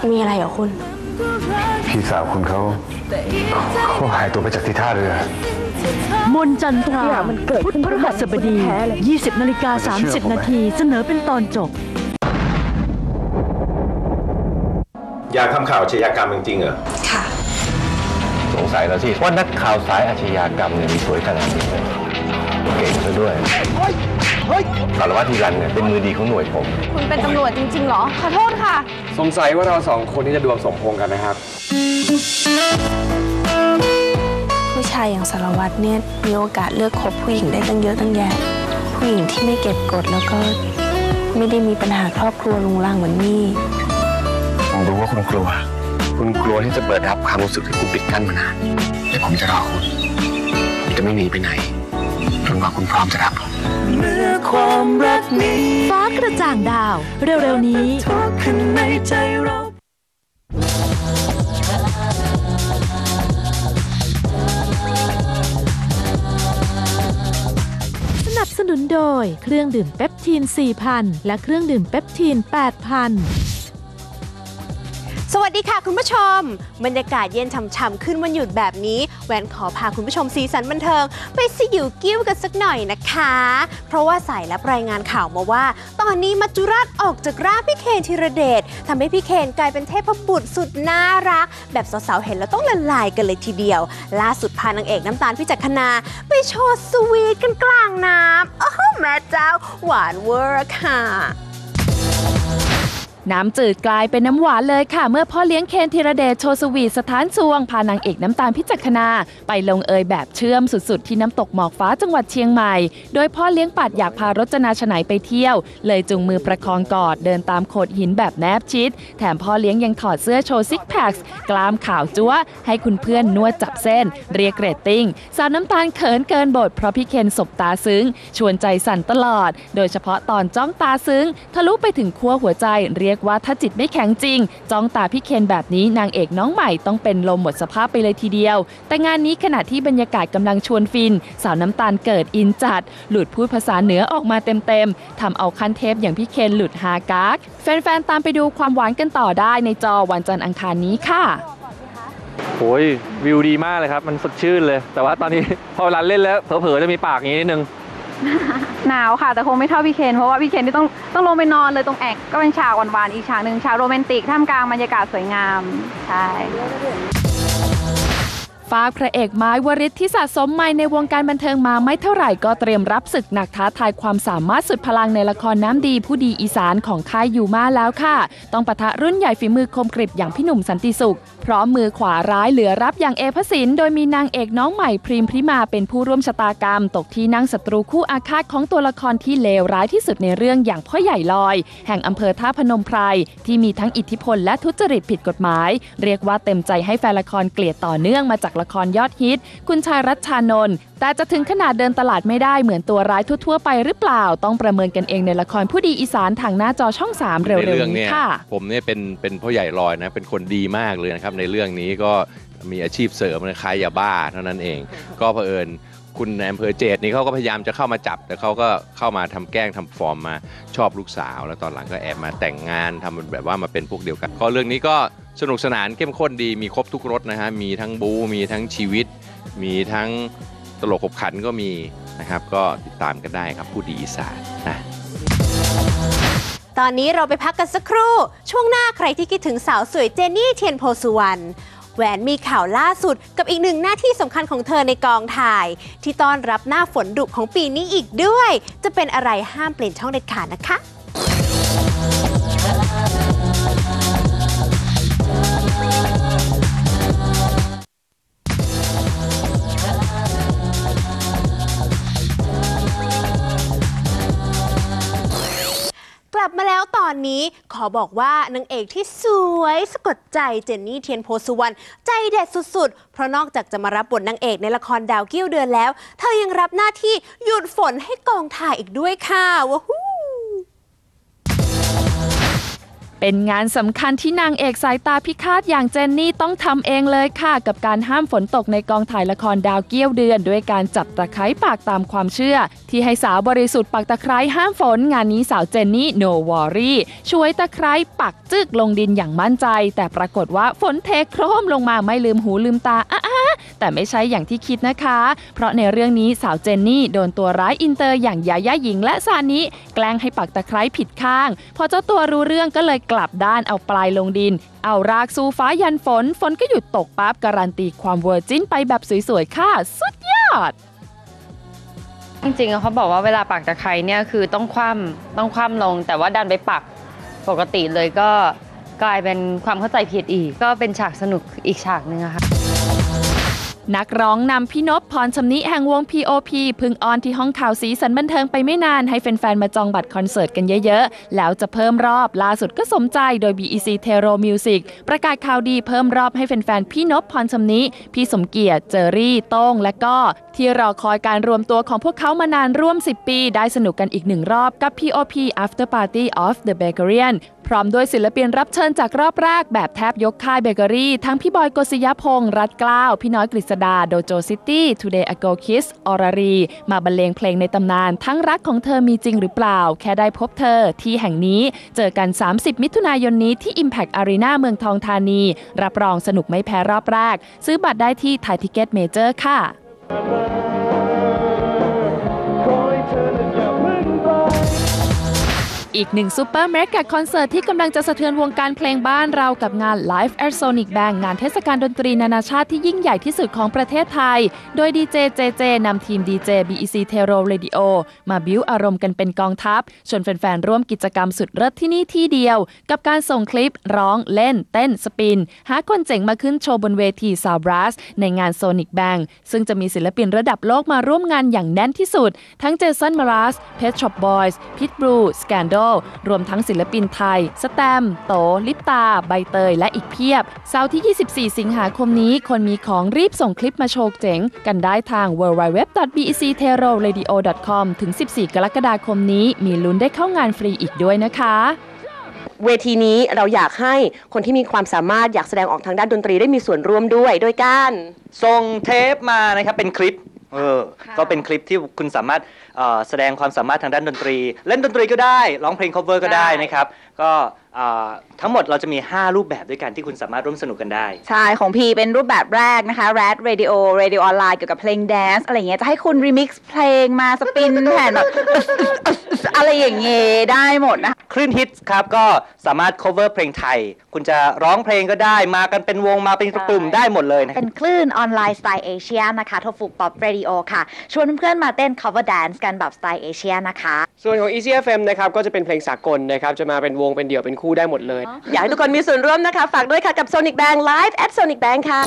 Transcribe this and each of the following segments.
มีอะไรเหรอคุณพี่สาวคุณเขาหายตัวไปจากที่ท่าเรือมนจันทราพุธพฤหัสบดี 20:30 นาทีเสนอเป็นตอนจบอยากทำข่าวอาชญากรรมจริงๆเหรอค่ะสงสัยแล้วสิว่านักข่าวสายอาชญากรรมเนี่ยมีสวยขนาดนี้เลยเก่งซะด้วยสารวัตรทีรันเนี่ยเป็นมือดีของหน่วยผมคุณเป็นตำรวจจริงๆเหรอขอโทษค่ะสงสัยว่าเราสองคนนี้จะดวงสมพงษ์กันนะครับผู้ชายอย่างสารวัตรเนี่ยมีโอกาสเลือกคบผู้หญิงได้ตั้งเยอะตั้งแยะผู้หญิงที่ไม่เก็บกดแล้วก็ไม่ได้มีปัญหาครอบครัวลุงลังเหมือนนี่ผมรู้ว่าคุณกลัวที่จะเปิดรับความรู้สึกที่คุณปิดกั้นมานานแต่ผมจะรอคุณจะไม่หนีไปไหนจนกว่าคุณพร้อมจะรับผมเมื่อความรักนี้ฟ้ากระจ่างดาวเร็วๆนี้ในใจเราสนับสนุนโดยเครื่องดื่มเปปทีน 4,000 และเครื่องดื่มเปปทีน 8,000 สวัสดีค่ะคุณผู้ชมบรรยากาศเย็นฉ่ำๆขึ้นวันหยุดแบบนี้แหวนขอพาคุณผู้ชมสีสันบันเทิงไปสยิวกิ้วกันสักหน่อยนะคะเพราะว่าสายลับรายงานข่าวมาว่าตอนนี้มัจจุราชออกจากร่างพี่เคนธีรเดชทำให้พี่เคนกลายเป็นเทพบุตรสุดน่ารักแบบสาวๆเห็นแล้วต้องละลายกันเลยทีเดียวล่าสุดพานางเอกน้ำตาลพิจักขณาไปโชว์สวีทกันกลางน้ำโอ้โหแม่เจ้าหวานเวอร์ค่ะน้ำจืดกลายเป็นน้ำหวานเลยค่ะเมื่อพ่อเลี้ยงเคนธีรเดชโชว์สวีทสถานสวงพานางเอกน้ำตาลพิจักขณาไปลงเอยแบบเชื่อมสุดๆที่น้ำตกหมอกฟ้าจังหวัดเชียงใหม่โดยพ่อเลี้ยงปัดอยากพารจนาชนัยไปเที่ยวเลยจุงมือประคองกอดเดินตามโขดหินแบบแนบชิดแถมพ่อเลี้ยงยังถอดเสื้อโชว์ซิกแพคกล้ามขาวจั๊วให้คุณเพื่อนนวดจับเส้นเรียกเรตติ้งสาวน้ำตาลเขินเกินบทเพราะพี่เคนสบตาซึ้งชวนใจสั่นตลอดโดยเฉพาะตอนจ้องตาซึ้งทะลุไปถึงขั้วหัวใจเรียกว่าถ้าจิตไม่แข็งจริงจ้องตาพี่เคนแบบนี้นางเอกน้องใหม่ต้องเป็นลมหมดสภาพไปเลยทีเดียวแต่งานนี้ขณะที่บรรยากาศกำลังชวนฟินสาวน้ำตาลเกิดอินจัดหลุดพูดภาษาเหนือออกมาเต็มๆทำเอาคันเทพอย่างพี่เคนหลุดฮากากแฟนๆตามไปดูความหวานกันต่อได้ในจอวันจันทร์อังคารนี้ค่ะโอ้ยวิวดีมากเลยครับมันสดชื่นเลยแต่ว่าตอนนี้พอเวลาเล่นแล้วเผลอๆจะมีปากอย่างนี้นิดนึงหนาวค่ะแต่คงไม่เท่าพี่เคนเพราะว่าพี่เคนที่ต้องลงไปนอนเลยตรงแอกก็เป็นฉากหวานๆอีกฉากหนึ่งฉากโรแมนติกท่ามกลางบรรยากาศสวยงามใช่ฝากพระเอกไม้วริศที่สะสมไมค์ในวงการบันเทิงมาไม่เท่าไหร่ก็เตรียมรับศึกหนักท้าทายความสามารถสุดพลังในละครน้ำดีผู้ดีอีสานของค่ายยูมาแล้วค่ะต้องปะทะรุ่นใหญ่ฝีมือคมกริบอย่างพี่หนุ่มสันติสุขพร้อมมือขวาร้ายเหลือรับอย่างเอพสินโดยมีนางเอกน้องใหม่พริมพริมาเป็นผู้ร่วมชะตากรรมตกที่นั่งศัตรูคู่อาฆาตของตัวละครที่เลวร้ายที่สุดในเรื่องอย่างพ่อใหญ่ลอยแห่งอำเภอท่าพนมไพรที่มีทั้งอิทธิพลและทุจริตผิดกฎหมายเรียกว่าเต็มใจให้แฟนละครเกลียดต่อเนื่องมาจากละครยอดฮิตคุณชายรัชชานนท์แต่จะถึงขนาดเดินตลาดไม่ได้เหมือนตัวร้ายทั่วๆไปหรือเปล่าต้องประเมินกันเองในละครผู้ดีอีสานทางหน้าจอช่อง3เร็วๆนี้ค่ะผมเนี่ยเป็นพ่อใหญ่ลอยนะเป็นคนดีมากเลยนะครับในเรื่องนี้ก็มีอาชีพเสริมขายยาบ้าเท่านั้นเองก็เผอิญคุณนายอำเภอเจดนี่เขาก็พยายามจะเข้ามาจับแต่เขาก็เข้ามาทำแกล้งทำฟอร์มมาชอบลูกสาวแล้วตอนหลังก็แอบมาแต่งงานทำแบบว่ามาเป็นพวกเดียวกันก็เรื่องนี้ก็สนุกสนานเข้มข้นดีมีครบทุกรสนะฮะมีทั้งบู๊มีทั้งชีวิตมีทั้งตลกขบขันก็มีนะครับก็ติดตามกันได้ครับผู้ดีอีสานนะตอนนี้เราไปพักกันสักครู่ช่วงหน้าใครที่คิดถึงสาวสวยเจนนี่เทียนโพสุวรรณแหวนมีข่าวล่าสุดกับอีกหนึ่งหน้าที่สำคัญของเธอในกองถ่ายที่ต้อนรับหน้าฝนดุของปีนี้อีกด้วยจะเป็นอะไรห้ามเปลี่ยนช่องเด็ดขาดนะคะกลับมาแล้วตอนนี้ขอบอกว่านางเอกที่สวยสะกดใจเจนนี่เทียนโพสุวรรณใจเด็ดสุดๆเพราะนอกจากจะมารับบทนางเอกในละครดาวกิ้วเดือนแล้วเธอยังรับหน้าที่หยุดฝนให้กองถ่ายอีกด้วยค่ะว้าวเป็นงานสำคัญที่นางเอกสายตาพิฆาตอย่างเจนนี่ต้องทำเองเลยค่ะกับการห้ามฝนตกในกองถ่ายละครดาวเกี้ยวเดือนด้วยการจับตะไคร้ปากตามความเชื่อที่ให้สาวบริสุทธิ์ปักตะไคร้ห้ามฝนงานนี้สาวเจนนี่ no worry ช่วยตะไคร้ปักจึกลงดินอย่างมั่นใจแต่ปรากฏว่าฝนเทโครมลงมาไม่ลืมหูลืมตาแต่ไม่ใช่อย่างที่คิดนะคะเพราะในเรื่องนี้สาวเจนนี่โดนตัวร้ายอินเตอร์อย่างยาย่าหญิงและซานิแกล้งให้ปักตะไคร้ผิดข้างพอเจ้าตัวรู้เรื่องก็เลยกลับด้านเอาปลายลงดินเอารากสู่ฟ้ายันฝนก็หยุดตกปั๊บการันตีความเวอร์จินไปแบบสวยๆค่ะสุดยอดจริงๆเขาบอกว่าเวลาปักตะไคร้เนี่ยคือต้องคว่ำลงแต่ว่าดันไปปักปกติเลยก็กลายเป็นความเข้าใจผิดอีกก็เป็นฉากสนุกอีกฉากนึงอะค่ะนักร้องนำพี่นพพรชำนิแห่งวง P.O.P พึ่งออนที่ห้องข่าวสีสันบันเทิงไปไม่นานให้แฟนๆมาจองบัตรคอนเสิร์ตกันเยอะๆแล้วจะเพิ่มรอบล่าสุดก็สมใจโดย BEC Tero Music ประกาศข่าวดีเพิ่มรอบให้แฟนๆพี่นพพรชำนิพี่สมเกียรติเจอรี่โต้งและก็ที่รอคอยการรวมตัวของพวกเขามานานร่วม10 ปีได้สนุกกันอีก1รอบกับ P.O.P After Party of the Bakerianพร้อมด้วยศิลปินรับเชิญจากรอบแรกแบบแทบยกค่ายเบเกอรี่ทั้งพี่บอยกฤษยพงษ์รัตเกล้าพี่น้อยกฤษดาโดโจซิตี้ Today I Go Kiss อรรีมาบรรเลงเพลงในตำนานทั้งรักของเธอมีจริงหรือเปล่าแค่ได้พบเธอที่แห่งนี้เจอกัน30 มิถุนายนนี้ที่ Impact Arena เมืองทองธานีรับรองสนุกไม่แพ้รอบแรกซื้อบัตรได้ที่ Thai Ticket Major ค่ะอีกหนึ่งซูเปอร์เมกะคอนเสิร์ตที่กำลังจะสะเทือนวงการเพลงบ้านเรากับงาน Live at Sonic Bank งานเทศกาลดนตรีนานาชาติที่ยิ่งใหญ่ที่สุดของประเทศไทยโดยดีเจเจเจนำทีมดีเจ BEC Tero Radio มาบิ้วอารมณ์กันเป็นกองทัพชวนแฟนๆร่วมกิจกรรมสุดเลิศที่นี่ที่เดียวกับการส่งคลิปร้องเล่นเต้นสปินหาคนเจ๋งมาขึ้นโชว์บนเวทีซาวบรัสในงาน Sonic Bank ซึ่งจะมีศิลปินระดับโลกมาร่วมงานอย่างแน่นที่สุดทั้งเจสันมารัส Pet Shop Boys Pitbull Scandal รวมทั้งศิลปินไทยสแตมโตลิปตาใบเตยและอีกเพียบเสาร์ที่ 24 สิงหาคมนี้คนมีของรีบส่งคลิปมาโชว์เจ๋งกันได้ทาง www.becteroradio.com ถึง 14 กรกฎาคมนี้มีลุ้นได้เข้างานฟรีอีกด้วยนะคะเวทีนี้เราอยากให้คนที่มีความสามารถอยากแสดงออกทางด้านดนตรีได้มีส่วนร่วมด้วยโดยการส่งเทปมานะครับเป็นคลิปก็เป็นคลิปที่คุณสามารถแสดงความสามารถทางด้านดนตรีเล่นดนตรีก็ได้ร้องเพลง cover ก็ได้นะครับก็ทั้งหมดเราจะมี5รูปแบบด้วยกันที่คุณสามารถร่วมสนุกกันได้ใช่ของพีเป็นรูปแบบแรกนะคะ Rad Radio Radio ออนไลน์เกี่ยวกับเพลงแดนซ์อะไรอย่างเงี้ยจะให้คุณรีมิกซ์เพลงมาสปินแผ่นแบบอะไรอย่างเงี้ยได้หมดนะคลื่นฮิตครับก็สามารถ cover เพลงไทยคุณจะร้องเพลงก็ได้มากันเป็นวงมาเป็นกลุ่มได้หมดเลยนะเป็นคลื่นออนไลน์สไตล์เอเชียนะคะโทฟูป๊อปเรดิโอค่ะชวนเพื่อนๆมาเต้น cover dance กันแบบสไตล์เอเชียนะคะส่วนของ Easy FM นะครับก็จะเป็นเพลงสากลนะครับจะมาเป็นวงเป็นเดี่ยวเป็นคู่ได้หมดเลยอยากให้ทุกคนมีส่วนร่วมนะคะฝากด้วยค่ะกับ Sonic Bank Live at Sonic Bank ค่ะ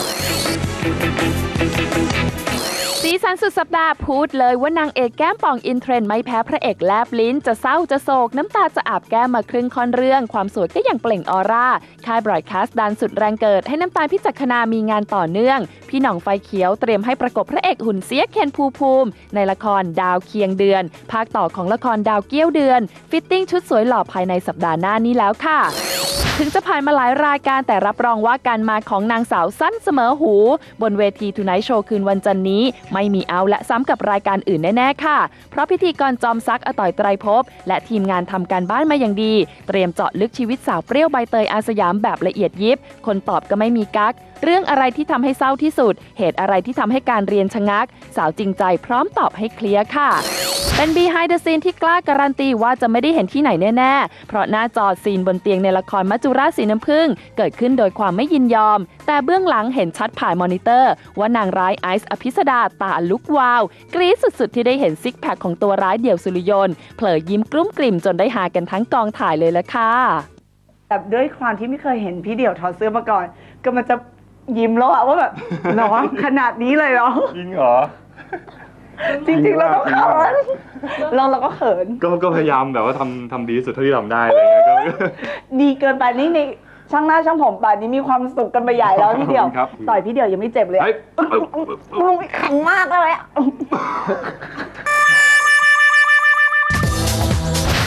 สีสันสุดสัปดาห์พูดเลยว่านางเอกแก้มป่องอินเทรนด์ไม่แพ้พระเอกแลบลิ้นจะเศร้าจะโศกน้ำตาจะอาบแก้มมาครึ่งค่อนเรื่องความสวยก็ยังเปล่งออร่าค่ายบรอดคาสต์ดันสุดแรงเกิดให้น้ำตาลพิจักขณามีงานต่อเนื่องพี่หน่องไฟเขียวเตรียมให้ประกบพระเอกหุ่นเสียเคนภูมิในละครดาวเคียงเดือนภาคต่อของละครดาวเกี้ยวเดือนฟิตติ้งชุดสวยหล่อภายในสัปดาห์หน้านี้แล้วค่ะถึงจะผ่านมาหลายรายการแต่รับรองว่าการมาของนางสาวสั้นเสมอหูบนเวทีทูไนท์โชว์คืนวันจันทร์นี้ไม่มีเอาและซ้ำกับรายการอื่นแน่ๆค่ะเพราะพิธีกรจอมซักอต่อยไตรภพและทีมงานทำการบ้านมาอย่างดีเตรียมเจาะลึกชีวิตสาวเปรี้ยวใบเตยอาสยามแบบละเอียดยิบคนตอบก็ไม่มีกั๊กเรื่องอะไรที่ทำให้เศร้าที่สุดเหตุอะไรที่ทำให้การเรียนชะงักสาวจริงใจพร้อมตอบให้เคลียร์ค่ะเป็น behind the scene ที่กล้าการันตีว่าจะไม่ได้เห็นที่ไหนแน่ๆเพราะหน้าจอซีนบนเตียงในละครมัจจุราชสีน้ำผึ้งเกิดขึ้นโดยความไม่ยินยอมแต่เบื้องหลังเห็นชัดผ่านมอนิเตอร์ว่านางร้ายไอซ์อภิสดาตาลุกวาวกรี๊ดสุดๆที่ได้เห็นซิกแพคของตัวร้ายเดี่ยวสุริยนต์เผลอยิ้มกลุ้มกลิ่มจนได้หากันทั้งกองถ่ายเลยละค่ะแบบด้วยความที่ไม่เคยเห็นพี่เดี่ยวถอดเสื้อมาก่อนก็มันจะยิ้มแล้วอะว่าแบบหรอขนาดนี้เลยเหรอจริงเหรอจริงๆเราต้องเขินเราก็เขินก็พยายามแบบว่าทำดีที่สุดเท่าที่ทำได้อะไรเงี้ยก็ดีเกินไปนี่ในช่างหน้าช่างผมป่านนี้มีความสุขกันไปใหญ่แล้วพี่เดี่ยวต่อยพี่เดี่ยวยังไม่เจ็บเลยมึงไม่ขังมากเลยอะ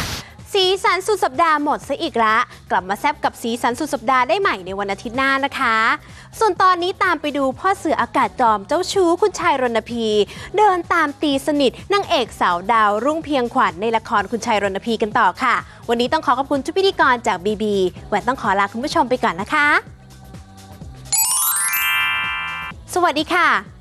สีสันสุดสัปดาห์หมดซะอีกละกลับมาแซบกับสีสันสุดสัปดาห์ได้ใหม่ในวันอาทิตย์หน้านะคะส่วนตอนนี้ตามไปดูพ่อเสืออากาศจอมเจ้าชู้คุณชายรณพีเดินตามตีสนิทนางเอกสาวดาวรุ่งเพียงขวัญในละครคุณชายรณพีกันต่อค่ะวันนี้ต้องขอขอบคุณทุกพิธีกรจาก BB แหวนต้องขอลาคุณผู้ชมไปก่อนนะคะสวัสดีค่ะ